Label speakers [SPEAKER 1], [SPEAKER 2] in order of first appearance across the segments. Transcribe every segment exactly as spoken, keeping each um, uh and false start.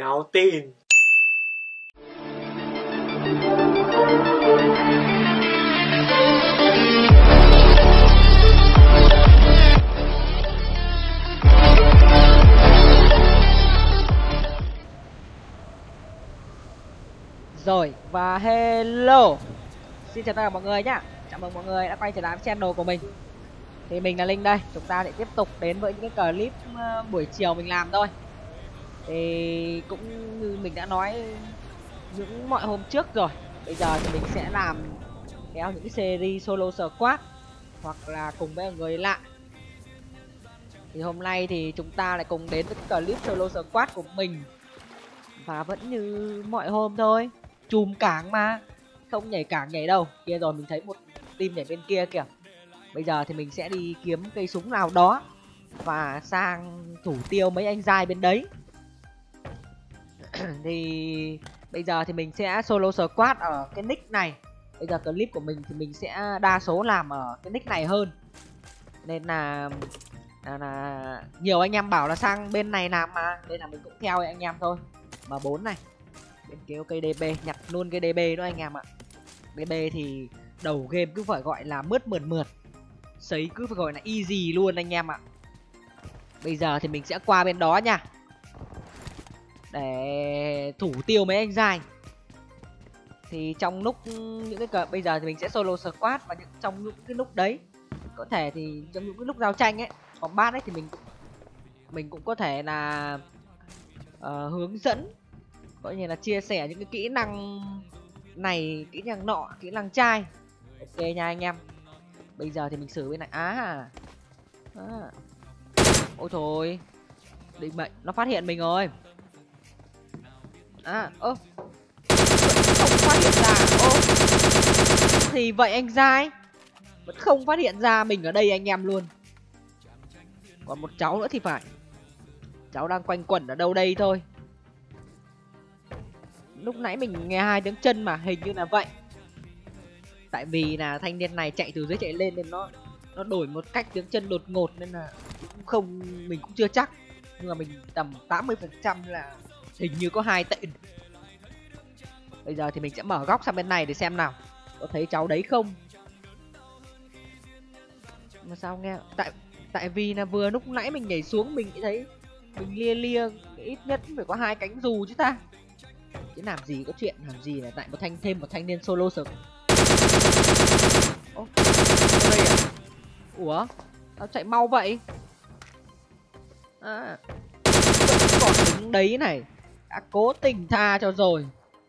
[SPEAKER 1] báo tin.
[SPEAKER 2] Rồi, và hello. Xin chào tất cả mọi người nhá. Chào mừng mọi người đã quay trở lại với channel của mình. Thì mình là Linh đây. Chúng ta sẽ tiếp tục đến với những cái clip uh, buổi chiều mình làm thôi. Thì cũng như mình đã nói những mọi hôm trước rồi, bây giờ thì mình sẽ làm theo những cái series solo squad hoặc là cùng với người lạ. Thì hôm nay thì chúng ta lại cùng đến với cái clip solo squad của mình. Và vẫn như mọi hôm thôi, chùm cảng mà, không nhảy cảng nhảy đâu. Kia rồi mình thấy một team nhảy bên kia kìa. Bây giờ thì mình sẽ đi kiếm cây súng nào đó và sang thủ tiêu mấy anh giai bên đấy. Thì bây giờ thì mình sẽ solo squad ở cái nick này. Bây giờ clip của mình thì mình sẽ đa số làm ở cái nick này hơn. Nên là là, là nhiều anh em bảo là sang bên này làm mà, nên là mình cũng theo anh em thôi. M bốn này, bên kia cây đê bê, nhặt luôn cái đê bê nữa anh em ạ. đê bê thì đầu game cứ phải gọi là mướt mượt mượt, sấy cứ phải gọi là easy luôn anh em ạ. Bây giờ thì mình sẽ qua bên đó nha, để thủ tiêu mấy anh giai. Thì trong lúc những cái bây giờ thì mình sẽ solo squad, và những trong những cái lúc đấy có thể thì trong những cái lúc giao tranh ấy, combat ấy, thì mình cũng mình cũng có thể là uh, hướng dẫn, coi như là chia sẻ những cái kỹ năng này, kỹ năng nọ, kỹ năng trai. Ok nha anh em. Bây giờ thì mình xử bên này. À, à. Ôi thôi, định mệnh nó phát hiện mình rồi. À, ơ, không phát hiện ra. Ô, thì vậy anh giai vẫn không phát hiện ra mình ở đây anh em luôn. Còn một cháu nữa thì phải, cháu đang quanh quẩn ở đâu đây thôi. Lúc nãy mình nghe hai tiếng chân mà hình như là vậy. Tại vì là thanh niên này chạy từ dưới chạy lên nên nó nó đổi một cách tiếng chân đột ngột, nên là cũng không, mình cũng chưa chắc, nhưng mà mình tầm tám mươi phần trăm là hình như có hai tên. Bây giờ thì mình sẽ mở góc sang bên này để xem nào có thấy cháu đấy không. Mà sao nghe, tại tại vì là vừa lúc nãy mình nhảy xuống mình thấy mình lia lia ít nhất phải có hai cánh dù chứ ta. Chứ làm gì có chuyện làm gì là tại một thanh thêm một thanh niên solo sực. Ô, đây à? Ủa, sao chạy mau vậy? À, còn đứng đấy này, đã cố tình tha cho rồi.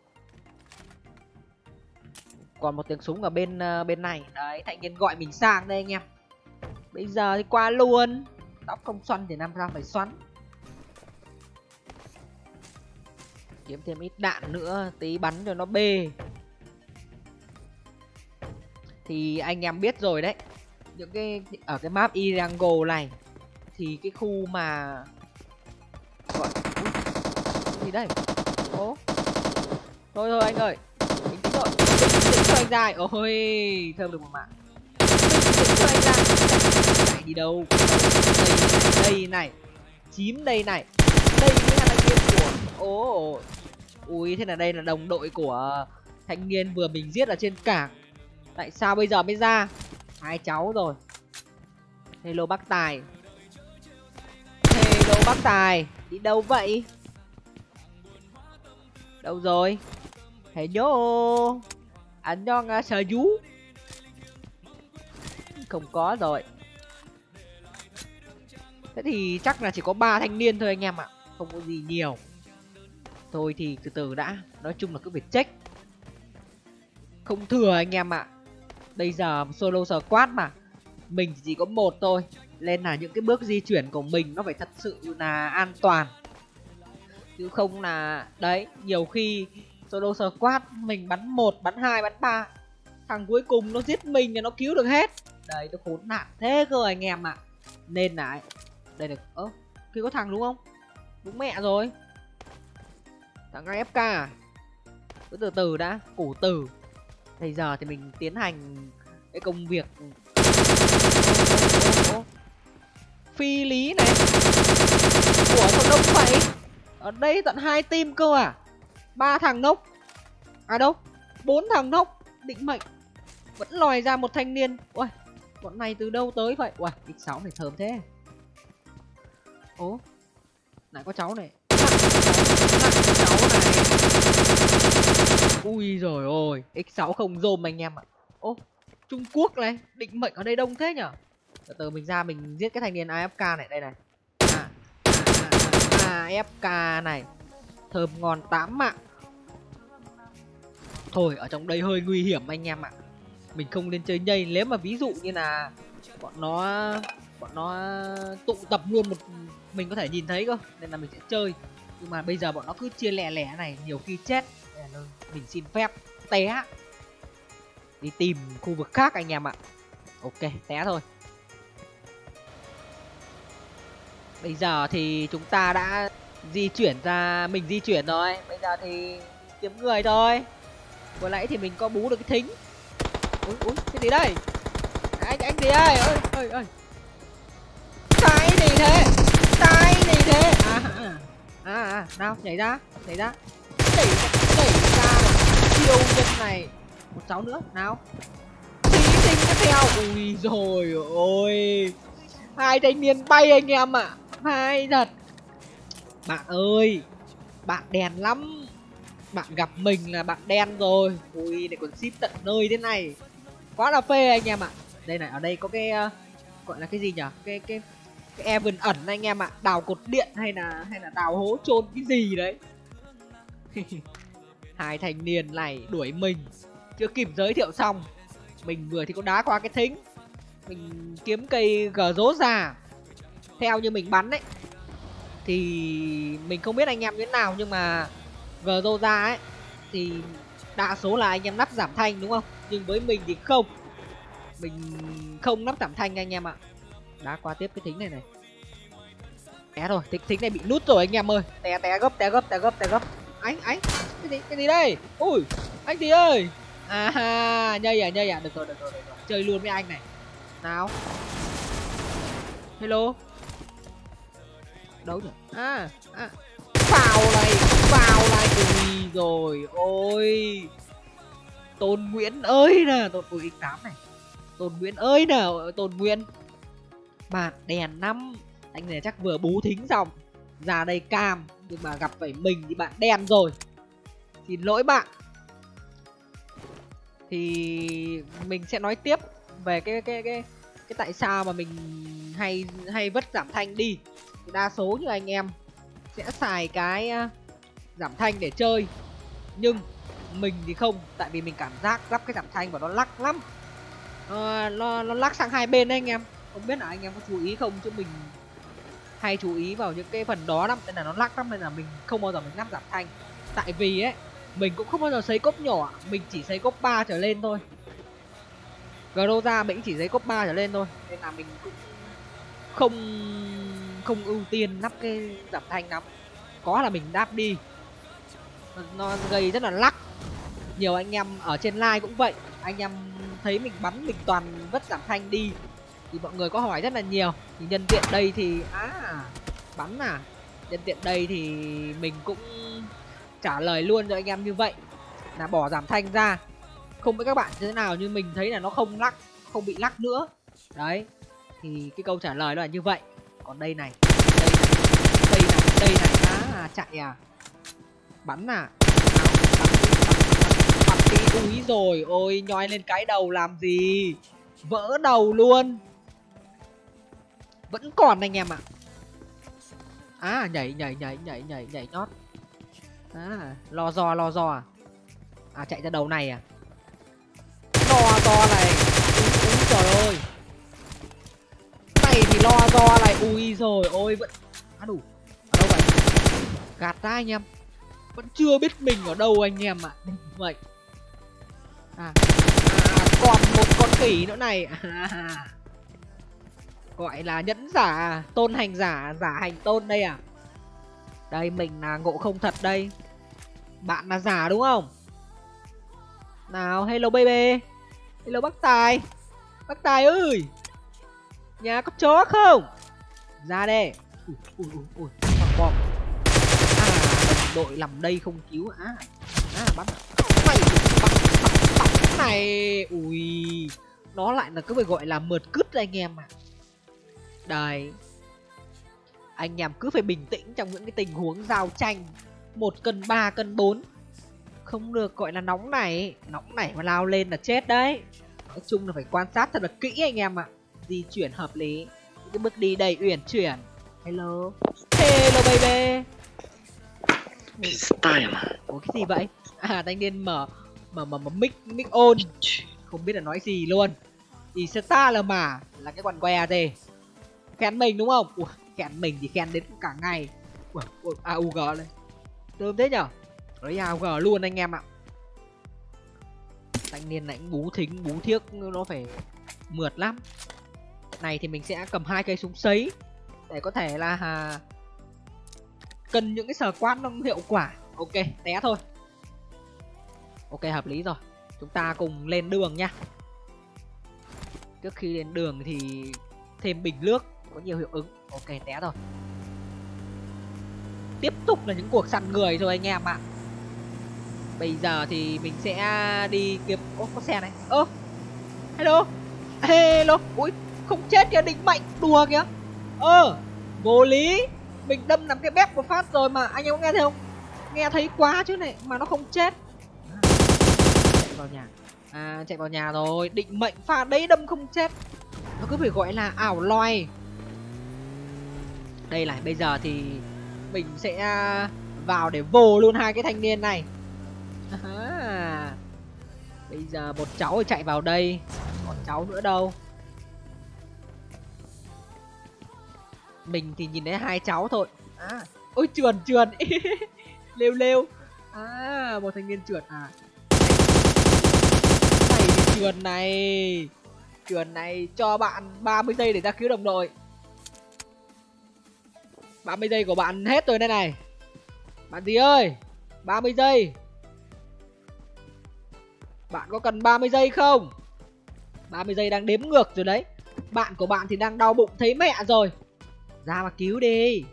[SPEAKER 2] Còn một tiếng súng ở bên uh, bên này đấy, thanh niên gọi mình sang đây anh em. Bây giờ thì qua luôn, tóc không xoăn thì làm sao phải xoắn. Kiếm thêm ít đạn nữa, tí bắn cho nó bê. Thì anh em biết rồi đấy, những cái ở cái map Irango này thì cái khu mà gọi gì đây? Ố, thôi thôi anh ơi, bình tĩnh rồi, bình tĩnh cho anh giai. Ôi, thơm được một mạng. Bình tĩnh cho anh giai. Chạy, chạy đi đâu? Đây này, đây này, chím đây này, đây mới là thanh niên của. Ồ, ui, thế là đây là đồng đội của thanh niên vừa mình giết ở trên cảng. Tại sao bây giờ mới ra? Hai cháu rồi. Hello bác Tài. Hello bác Tài, đi đâu vậy? Đâu rồi? Hello, anh đang sờ vú. Không có rồi. Thế thì chắc là chỉ có ba thanh niên thôi anh em ạ, không có gì nhiều. Thôi thì từ từ đã, nói chung là cứ phải check. Không thừa anh em ạ. Bây giờ solo squad mà, mình chỉ có một thôi, nên là những cái bước di chuyển của mình nó phải thật sự là an toàn. Chứ không là đấy, nhiều khi solo squad mình bắn một, bắn hai, bắn ba, thằng cuối cùng nó giết mình và nó cứu được hết. Đấy, nó khốn nạn thế cơ anh em ạ. Nên là đây là, ơ, kia có thằng đúng không? Đúng mẹ rồi. Thằng a ép ca à? Cứ từ từ đã, củ từ. Bây giờ thì mình tiến hành cái công việc ô, ô, ô, ô. Phi lý này. Ủa sao đông vậy? Ở đây tận hai team cơ à? Ba thằng nốc. À đâu? Bốn thằng nốc. Định mệnh. Vẫn lòi ra một thanh niên. Ui, bọn này từ đâu tới vậy? Ui, ích sáu này thơm thế. Ố, lại có cháu này. Lại có cháu này. Ui rồi ôi, ích sáu không dôm anh em ạ. Ô, Trung Quốc này, định mệnh ở đây đông thế nhở? Từ từ mình ra mình giết cái thanh niên a ép ca này, đây này. À, à, à, a ép ca này. Thơm ngon tám mạng. Thôi, ở trong đây hơi nguy hiểm anh em ạ. Mình không nên chơi nhây. Nếu mà ví dụ như là bọn nó bọn nó tụ tập luôn một, mình có thể nhìn thấy cơ, nên là mình sẽ chơi. Nhưng mà bây giờ bọn nó cứ chia lẻ lẻ này, nhiều khi chết. Mình xin phép té, đi tìm khu vực khác anh em ạ. Ok, té thôi. Bây giờ thì chúng ta đã di chuyển ra, mình di chuyển rồi. Bây giờ thì kiếm người thôi. Vừa nãy thì mình có bú được cái thính. Ui, ui, cái gì đây? Anh, anh gì ơi? Ôi, ôi, ôi. Cái gì thế? Cái gì thế? À, à, à, à, nào, nhảy ra, nhảy ra. Đẩy, đẩy ra siêu nhân này. Một cháu nữa, nào. Thí sinh tiếp theo. Ui rồi ôi. Hai thanh niên bay anh em ạ. À. Hai thật. Bạn ơi, bạn đèn lắm. Bạn gặp mình là bạn đen rồi. Ui, này còn ship tận nơi thế này. Quá là phê anh em ạ. À. Đây này, ở đây có cái uh, gọi là cái gì nhỉ? Cái cái cái Evan ẩn anh em ạ. À. Đào cột điện hay là hay là đào hố chôn cái gì đấy. Hai thanh niên này đuổi mình, chưa kịp giới thiệu xong, mình vừa thì có đá qua cái thính. Mình kiếm cây gờ rố già. Theo như mình bắn ấy thì mình không biết anh em như thế nào, nhưng mà gờ rô ra ấy thì đa số là anh em nắp giảm thanh đúng không? Nhưng với mình thì không. Mình không nắp giảm thanh anh em ạ. Đá qua tiếp cái thính này này. Té rồi, thính, thính này bị nút rồi anh em ơi. Té té gấp, té gấp, té gấp, té gấp. Anh, anh, cái gì, cái gì đây? Ui, anh gì ơi? À ha, nhây à, nhây à, được rồi, được rồi, được rồi. Chơi luôn với anh này. Nào. Hello. Đâu nhỉ? À, à. Vào này, vào này. Ui rồi, ôi. Tôn Nguyễn ơi nè, Tôn ui ích tám này. Tôn Nguyễn ơi nè, Tôn Nguyễn. Bạn đèn năm. Anh này chắc vừa bú thính xong ra đây cam, nhưng mà gặp phải mình thì bạn đen rồi. Xin lỗi bạn. Thì mình sẽ nói tiếp về cái cái cái cái tại sao mà mình hay hay vứt giảm thanh đi. Đa số như anh em sẽ xài cái giảm thanh để chơi, nhưng mình thì không, tại vì mình cảm giác lắp cái giảm thanh và nó lắc lắm. Ờ, nó nó lắc sang hai bên đấy anh em. Không biết là anh em có chú ý không, chứ mình hay chú ý vào những cái phần đó lắm, nên là nó lắc lắm, nên là mình không bao giờ mình lắp giảm thanh. Tại vì ấy, mình cũng không bao giờ sấy cốc nhỏ, mình chỉ sấy cốc ba trở lên thôi. Groza mình chỉ sấy cốc ba trở lên thôi, nên là mình cũng không không ưu tiên lắp cái giảm thanh lắm. Có là mình đáp đi, nó gây rất là lắc. Nhiều anh em ở trên live cũng vậy, anh em thấy mình bắn mình toàn vứt giảm thanh đi thì mọi người có hỏi rất là nhiều. Thì nhân tiện đây thì à bắn à nhân tiện đây thì mình cũng trả lời luôn cho anh em như vậy, là bỏ giảm thanh ra. Không biết các bạn như thế nào, nhưng mình thấy là nó không lắc, không bị lắc nữa. Đấy, thì cái câu trả lời đó là như vậy. Còn đây này, đây này, đây này, đây này, à, chạy à, bắn à, bắn đi, bắn đi, úi rồi ôi, nhoi lên cái đầu làm gì, vỡ đầu luôn. Vẫn còn anh em ạ. À. à nhảy nhảy nhảy nhảy nhảy nhảy nhót. À, lo do lo do à. À chạy ra đầu này à. Lo do này. Úi, úi trời ơi. Này thì lo do này. Ui rồi ôi vẫn. À đủ. Ở đâu vậy? Gạt ra anh em. Vẫn chưa biết mình ở đâu anh em ạ. À. Vậy. À. à còn một con khỉ nữa này. À. Gọi là nhẫn giả, tôn hành giả, giả hành tôn đây à. Đây mình là ngộ không thật đây. Bạn là giả đúng không? Nào, hello baby. Hello bác Tài. Bác Tài ơi, nhà có chó không? Ra đây. Ui ui ui ui, bom. À, đội nằm đây không cứu. À, à bắn này, bắn, bắn, bắn này. Ui, nó lại là cứ phải gọi là mượt cứt anh em ạ. À. Đây, anh em cứ phải bình tĩnh trong những cái tình huống giao tranh một cân ba cân bốn, không được gọi là nóng này. Nóng này mà lao lên là chết đấy. Nói chung là phải quan sát thật là kỹ anh em ạ. À. Di chuyển hợp lý, những cái bước đi đầy uyển chuyển. Hello, hello baby.
[SPEAKER 1] Style mà.
[SPEAKER 2] Ủa cái gì vậy? À thanh niên mở mở mở, mở mic mic on, không biết là nói gì luôn. Thì star là mà là cái quần què gì? Khen mình đúng không? Ủa, khen mình thì khen đến cả ngày. Ủa, ủa, a u giê đây. Tôm thế nhở? Đấy a u giê luôn anh em ạ. Thanh niên này cũng bú thính bú thiếc, nó phải mượt lắm. Này thì mình sẽ cầm hai cây súng sấy để có thể là à, cần những cái sờ quát nó hiệu quả. Ok, té thôi. Ok, hợp lý rồi. Chúng ta cùng lên đường nha. Trước khi lên đường thì thêm bình nước có nhiều hiệu ứng. Ok, té rồi. Tiếp tục là những cuộc săn người rồi anh em ạ. Bây giờ thì mình sẽ đi kiếm... Ô, có xe này. Ơ, hello. Hello. Ui, không chết kìa, định mệnh. Đùa kìa. Ơ, vô lý. Mình đâm nằm cái bép một phát rồi mà. Anh em có nghe thấy không? Nghe thấy quá chứ này. Mà nó không chết. À, chạy vào nhà. À, chạy vào nhà rồi. Định mệnh pha đấy đâm không chết. Nó cứ phải gọi là ảo loài. Đây này, bây giờ thì mình sẽ vào để vồ luôn hai cái thanh niên này. À, bây giờ một cháu chạy vào đây. Còn cháu nữa đâu? Mình thì nhìn thấy hai cháu thôi. À, ôi trườn trườn. Lêu lêu. À, một thanh niên trượt à. Này thì trườn này. Trườn này cho bạn ba mươi giây để ra cứu đồng đội. ba mươi giây của bạn hết rồi đây này. Bạn gì ơi, ba mươi giây. Bạn có cần ba mươi giây không? ba mươi giây đang đếm ngược rồi đấy. Bạn của bạn thì đang đau bụng thấy mẹ rồi. Ra mà cứu đi.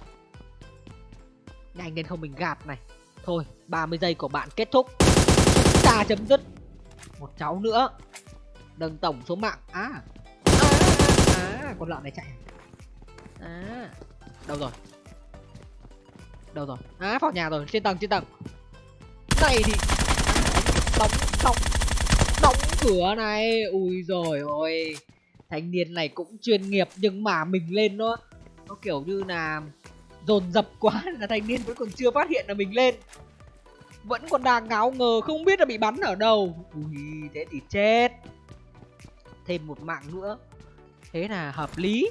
[SPEAKER 2] Nhanh lên không mình gạt này. Thôi, ba mươi giây của bạn kết thúc. Chúng ta chấm dứt. Một cháu nữa. Nâng tổng số mạng. À, à, à, à con lợn này chạy. À, đâu rồi? Đâu rồi? À, vào nhà rồi, trên tầng, trên tầng. Này thì đóng, đóng, đóng cửa này. Ui rồi ôi. Thanh niên này cũng chuyên nghiệp nhưng mà mình lên nó nó kiểu như là dồn dập quá là thanh niên vẫn còn chưa phát hiện là mình lên. Vẫn còn đang ngáo ngờ không biết là bị bắn ở đâu. Ui, thế thì chết. Thêm một mạng nữa. Thế là hợp lý.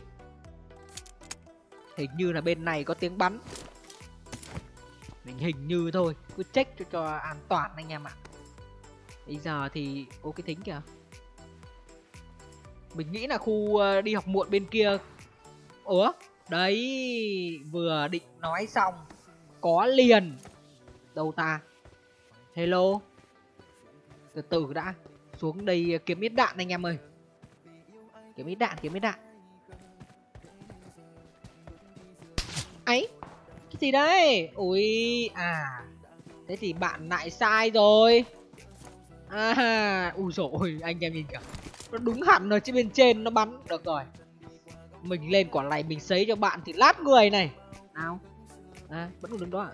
[SPEAKER 2] Hình như là bên này có tiếng bắn. Mình hình như thôi. Cứ check cho, cho an toàn anh em ạ. Bây giờ thì... Ô cái thính kìa. Mình nghĩ là khu đi học muộn bên kia. Ủa? Đấy. Vừa định nói xong. Có liền. Đâu ta? Hello. Từ từ đã. Xuống đây kiếm ít đạn anh em ơi. Kiếm ít đạn, kiếm ít đạn. Ấy, cái gì đây? Ui, à. Thế thì bạn lại sai rồi. À, ui dồi ôi, anh em nhìn kìa. Nó đúng hẳn rồi chứ bên trên nó bắn. Được rồi. Mình lên quả này mình sấy cho bạn thì lát người này. Nào. À, vẫn còn đứng đó à?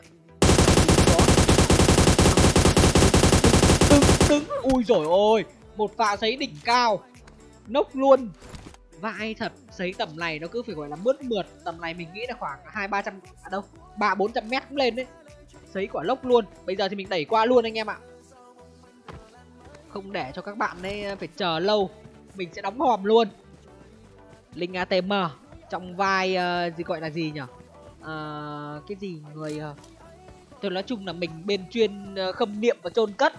[SPEAKER 2] Đứng, đứng. Ui dồi ôi. Một pha sấy đỉnh cao. Nốc luôn. Vãi thật, sấy tầm này nó cứ phải gọi là mướt mượt. Tầm này mình nghĩ là khoảng hai ba trăm, à đâu, ba bốn trăm mét cũng lên đấy. Sấy quả lốc luôn. Bây giờ thì mình đẩy qua luôn anh em ạ. Không để cho các bạn ấy phải chờ lâu. Mình sẽ đóng hòm luôn. Linh a tê em trong vai uh, gì gọi là gì nhỉ? Uh, cái gì người uh... Tôi nói chung là mình bên chuyên uh, khâm niệm và chôn cất.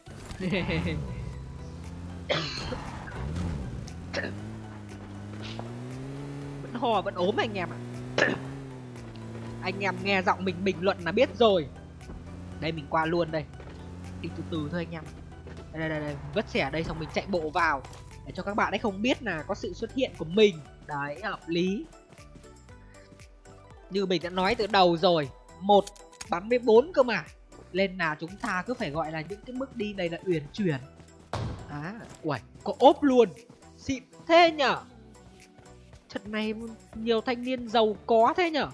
[SPEAKER 2] Vẫn hò vẫn ốm anh em ạ. Anh em nghe giọng mình bình luận là biết rồi. Đây mình qua luôn đây. Đi từ từ thôi anh em. Đây đây đây, vứt xẻ đây xong mình chạy bộ vào để cho các bạn ấy không biết là có sự xuất hiện của mình. Đấy, hợp lý. Như mình đã nói từ đầu rồi, một bắn với bốn cơ mà. Nên là chúng ta cứ phải gọi là những cái bước đi này là uyển chuyển. À, uầy, có ốp luôn. Xịn thế nhở. Trận này nhiều thanh niên giàu có thế nhở.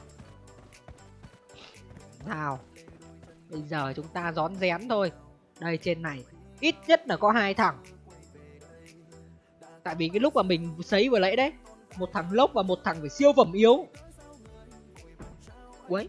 [SPEAKER 2] Nào, bây giờ chúng ta rón rén thôi. Đây trên này ít nhất là có hai thằng. Tại vì cái lúc mà mình sấy vừa lấy đấy, một thằng lốc và một thằng phải siêu phẩm yếu. Uầy.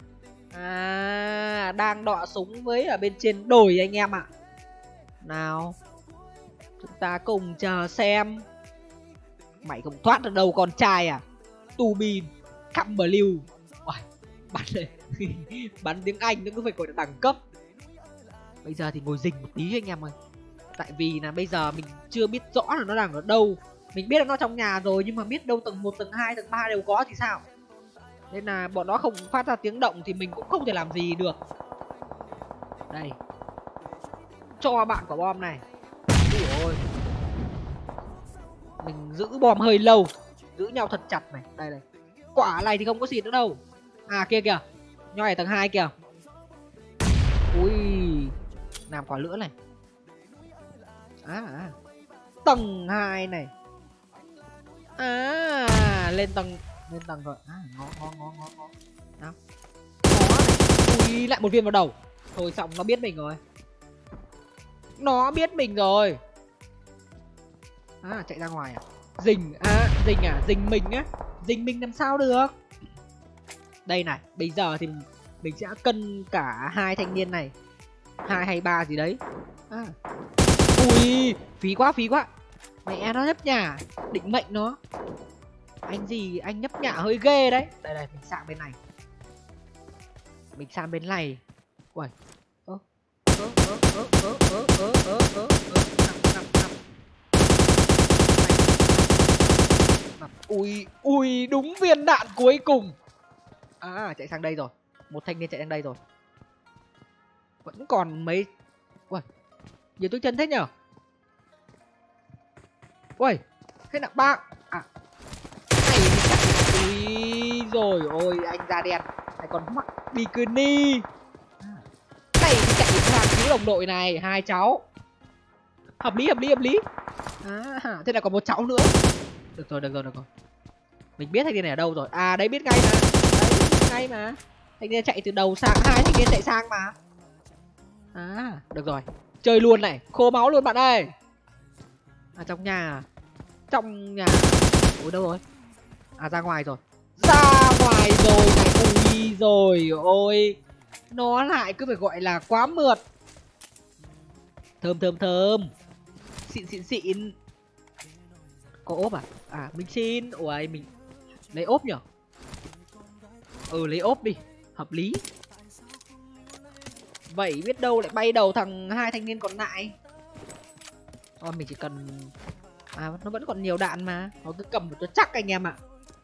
[SPEAKER 2] À, đang đọ súng với ở bên trên đồi anh em ạ. Nào, chúng ta cùng chờ xem. Mày không thoát được đâu con trai à. Tu bin, căm blue. Uầy, bắn này. Bắn tiếng Anh nó cứ phải gọi là đẳng cấp. Bây giờ thì ngồi rình một tí anh em ơi. Tại vì là bây giờ mình chưa biết rõ là nó đang ở đâu. Mình biết là nó trong nhà rồi, nhưng mà biết đâu tầng một, tầng hai, tầng ba đều có thì sao. Nên là bọn nó không phát ra tiếng động thì mình cũng không thể làm gì được. Đây, cho bạn quả bom này. Ui ôi, mình giữ bom hơi lâu, giữ nhau thật chặt này. Đây này, quả này thì không có xịt nữa đâu. À kia kìa, nhoi ở tầng hai kìa. Ui, làm quả lửa này. À, à, tầng hai này. À, lên tầng, lên tầng rồi. À, ngó ngó ngó ngó ngó. Nào, ngó này. Ui, lại một viên vào đầu. Thôi xong, nó biết mình rồi. Nó biết mình rồi. À, chạy ra ngoài à. Dình, à, dình à, dình mình á. Dình mình làm sao được. Đây này, bây giờ thì mình sẽ cân cả hai thanh niên này. Hai hay ba gì đấy. À. Ui, phí quá, phí quá. Mẹ nó nhấp nhả, định mệnh nó. Anh gì, anh nhấp nhả hơi ghê đấy. Đây đây, mình sang bên này. Mình sang bên này. Uầy. Ơ, ơ, ơ, ơ, ơ, ơ, ơ, ơ, ơ, ơ, nằm, nằm, nằm. Ui, ui, đúng viên đạn cuối cùng. À, chạy sang đây rồi. Một thanh niên chạy sang đây rồi. Vẫn còn mấy. Uầy, nhiều túi chân thế nhở. Uầy, thế là ba. À, này chạy. Ui, rồi ôi, anh da đen. Này còn mặc bikini. Này thì chạy đến hàng cứu đồng đội này. Hai cháu. Hợp lý, hợp lý, hợp lý. À, thế là còn một cháu nữa. Được rồi, được rồi, được rồi. Mình biết thanh niên này ở đâu rồi. À, đấy biết ngay mà. Đấy, biết ngay mà. Thanh niên chạy từ đầu sang, hai thanh niên chạy sang mà. À, được rồi. Chơi luôn này, khô máu luôn bạn ơi. À, trong nhà. Trong nhà. Ủa đâu rồi? À, ra ngoài rồi. Ra ngoài rồi này. Ui rồi ôi. Nó lại cứ phải gọi là quá mượt. Thơm thơm thơm. Xịn xịn xịn. Có ốp à? À, mình xin. Ui, mình lấy ốp nhở. Ừ, lấy ốp đi. Hợp lý. Vậy biết đâu lại bay đầu thằng hai thanh niên còn lại. Thôi mình chỉ cần. À, nó vẫn còn nhiều đạn mà. Nó cứ cầm một cho chắc anh em ạ.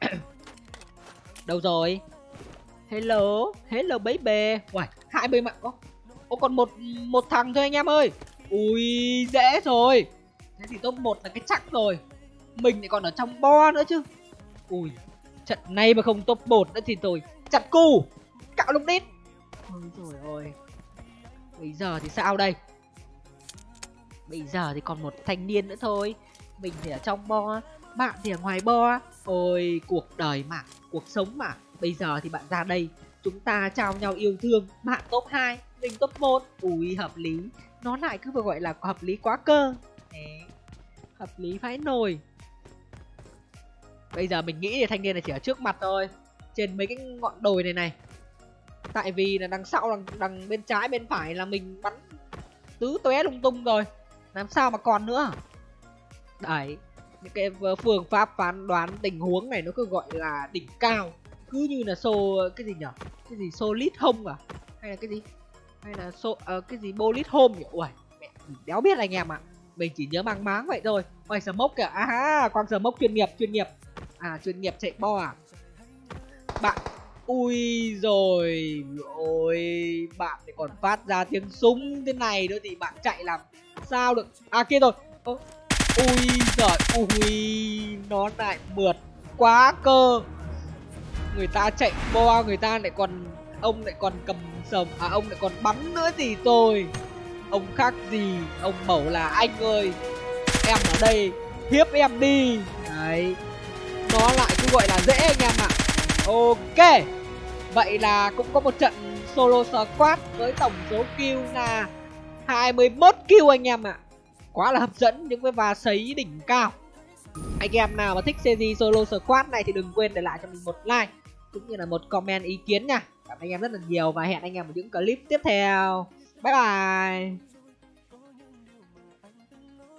[SPEAKER 2] Đâu rồi? Hello, hello baby. Uầy, hai mươi mạng có. Ô, còn một một thằng thôi anh em ơi. Ui, dễ rồi. Thế thì top một là cái chắc rồi. Mình lại còn ở trong bo nữa chứ. Ui, trận này mà không top một nữa thì tôi chặt cu. Cạo lục đít. Ôi trời ơi. Bây giờ thì sao đây? Bây giờ thì còn một thanh niên nữa thôi. Mình thì ở trong bo, bạn thì ở ngoài bo. Ôi, cuộc đời mà, cuộc sống mà. Bây giờ thì bạn ra đây, chúng ta trao nhau yêu thương. Bạn top hai, mình top một. Ui, hợp lý. Nó lại cứ phải gọi là hợp lý quá cơ. Đấy, hợp lý phải nồi. Bây giờ mình nghĩ thì thanh niên này chỉ ở trước mặt thôi. Trên mấy cái ngọn đồi này này. Tại vì là đằng sau, đằng, đằng bên trái, bên phải là mình bắn tứ tóe lung tung rồi. Làm sao mà còn nữa. Đấy, những cái phương pháp phán đoán tình huống này nó cứ gọi là đỉnh cao. Cứ như là xô, cái gì nhở? Cái gì xô lít hông à? Hay là cái gì? Hay là xô, uh, cái gì bô lít home nhỉ? Ui, mẹ, mình đéo biết anh em ạ. Mình chỉ nhớ mang máng vậy thôi. Ôi, smoke kìa. À, quang smoke chuyên nghiệp, chuyên nghiệp. À, chuyên nghiệp chạy bo à? Bạn. Ui rồi. Ôi, bạn thì còn phát ra tiếng súng thế này nữa thì bạn chạy làm sao được. À, kia rồi. Ô, ui giời. Ui, nó lại mượt quá cơ. Người ta chạy bo, người ta lại còn ông lại còn cầm sầm, à ông lại còn bắn nữa gì tôi. Ông khác gì ông Mẩu là anh ơi, em ở đây hiếp em đi. Đấy, nó lại cứ gọi là dễ anh em ạ. Ok, vậy là cũng có một trận solo squad với tổng số kill là hai mươi mốt kill anh em ạ. Quá là hấp dẫn, những cái và sấy đỉnh cao. Anh em nào mà thích series solo squad này thì đừng quên để lại cho mình một like cũng như là một comment ý kiến nha. Cảm ơn anh em rất là nhiều và hẹn anh em ở những clip tiếp theo. Bye bye.